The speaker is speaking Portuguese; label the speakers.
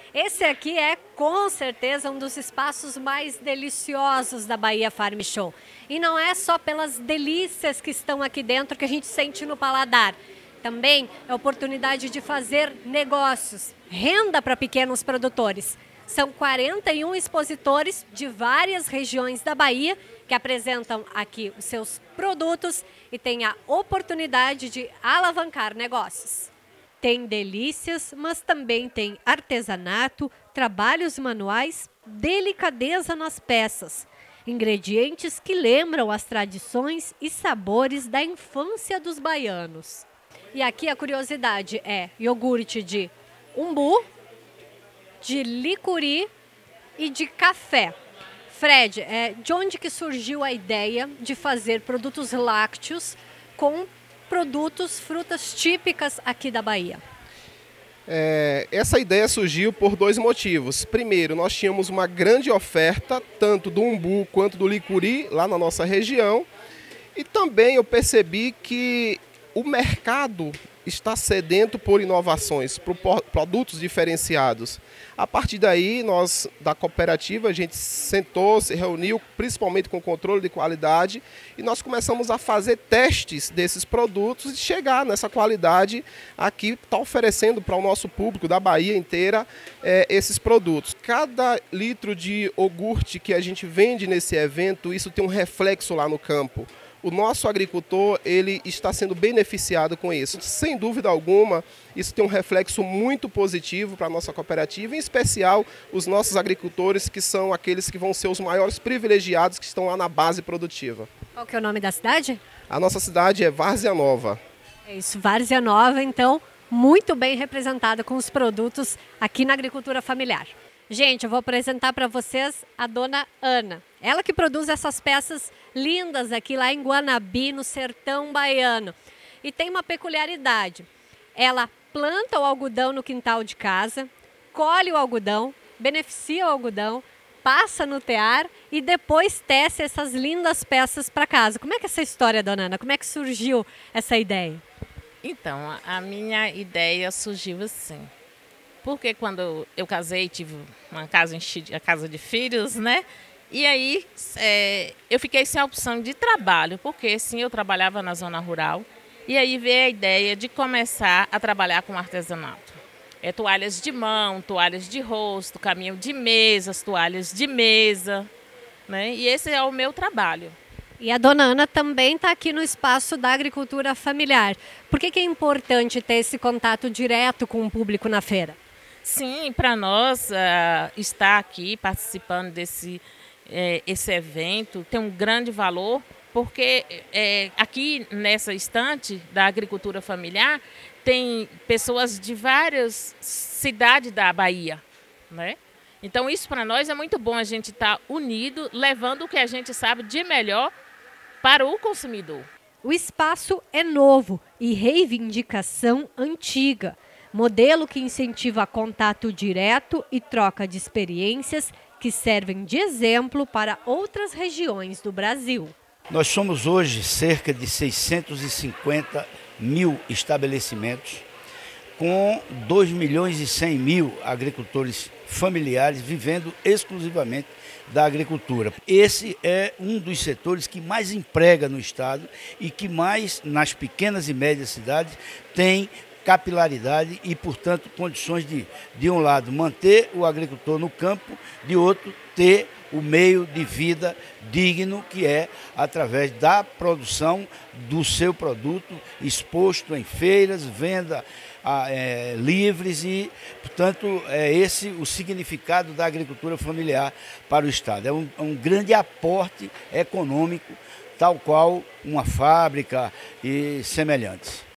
Speaker 1: Esse aqui é com certeza um dos espaços mais deliciosos da Bahia Farm Show. E não é só pelas delícias que estão aqui dentro que a gente sente no paladar. Também é oportunidade de fazer negócios, renda para pequenos produtores. São 41 expositores de várias regiões da Bahia que apresentam aqui os seus produtos e têm a oportunidade de alavancar negócios. Tem delícias, mas também tem artesanato, trabalhos manuais, delicadeza nas peças. Ingredientes que lembram as tradições e sabores da infância dos baianos. E aqui a curiosidade é iogurte de umbu, de licuri e de café. Fred, de onde que surgiu a ideia de fazer produtos lácteos com produtos, frutas típicas aqui da Bahia?
Speaker 2: Essa ideia surgiu por dois motivos. Primeiro, nós tínhamos uma grande oferta, tanto do umbu quanto do licuri, lá na nossa região. E também eu percebi que o mercado está sedento por inovações, por produtos diferenciados. A partir daí, nós da cooperativa, a gente sentou, se reuniu, principalmente com o controle de qualidade, e nós começamos a fazer testes desses produtos e chegar nessa qualidade aqui, está oferecendo para o nosso público da Bahia inteira esses produtos. Cada litro de iogurte que a gente vende nesse evento, isso tem um reflexo lá no campo. O nosso agricultor, ele está sendo beneficiado com isso. Sem dúvida alguma, isso tem um reflexo muito positivo para a nossa cooperativa, em especial os nossos agricultores, que são aqueles que vão ser os maiores privilegiados que estão lá na base produtiva.
Speaker 1: Qual que é o nome da cidade?
Speaker 2: A nossa cidade é Várzea Nova.
Speaker 1: É isso, Várzea Nova, então, muito bem representada com os produtos aqui na agricultura familiar. Gente, eu vou apresentar para vocês a dona Ana. Ela que produz essas peças lindas aqui lá em Guanabi, no sertão baiano. E tem uma peculiaridade. Ela planta o algodão no quintal de casa, colhe o algodão, beneficia o algodão, passa no tear e depois tece essas lindas peças para casa. Como é que é essa história, dona Ana? Como é que surgiu essa ideia?
Speaker 3: Então, a minha ideia surgiu assim. Porque quando eu casei, tive uma casa, a casa de filhos, né? E aí eu fiquei sem a opção de trabalho, porque sim, eu trabalhava na zona rural. E aí veio a ideia de começar a trabalhar com artesanato. Toalhas de mão, toalhas de rosto, caminho de mesas, toalhas de mesa, né? E esse é o meu trabalho.
Speaker 1: E a dona Ana também está aqui no espaço da agricultura familiar. Por que é importante ter esse contato direto com o público na feira?
Speaker 3: Sim, para nós estar aqui participando desse esse evento tem um grande valor, porque aqui nessa estante da agricultura familiar tem pessoas de várias cidades da Bahia, né? Então isso para nós é muito bom, a gente estar unido, levando o que a gente sabe de melhor para o consumidor.
Speaker 1: O espaço é novo e reivindicação antiga. Modelo que incentiva contato direto e troca de experiências que servem de exemplo para outras regiões do Brasil.
Speaker 4: Nós somos hoje cerca de 650 mil estabelecimentos, com 2 milhões e 100 mil agricultores familiares vivendo exclusivamente da agricultura. Esse é um dos setores que mais emprega no estado e que mais, nas pequenas e médias cidades, tem capilaridade e, portanto, condições de um lado, manter o agricultor no campo, de outro, ter o meio de vida digno, que é através da produção do seu produto, exposto em feiras, venda livres e, portanto, é esse o significado da agricultura familiar para o estado. É um grande aporte econômico, tal qual uma fábrica e semelhantes.